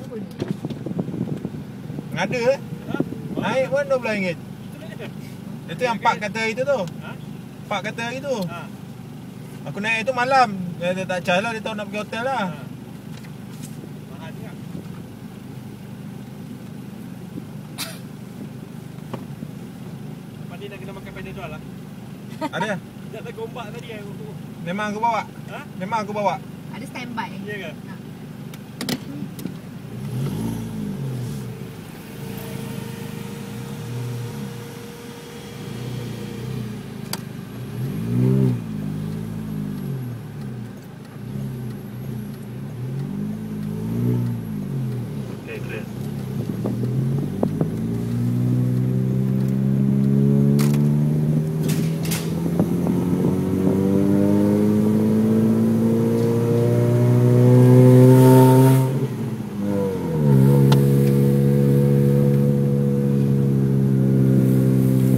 pun. Ngada naik pun RM12. Itu yang Pak kata hari tu tu. Pak kata hari tu. Aku naik tu malam. Dia tak charge lah, dia tahu nak pergi hotel lah. Mahal juga. Lepas ni nak kena makan Panadol lah. Ada? Sekejap tak gombak tadi aku. Memang aku bawa? Memang aku bawa. Ada standby. Ya ke? Ha.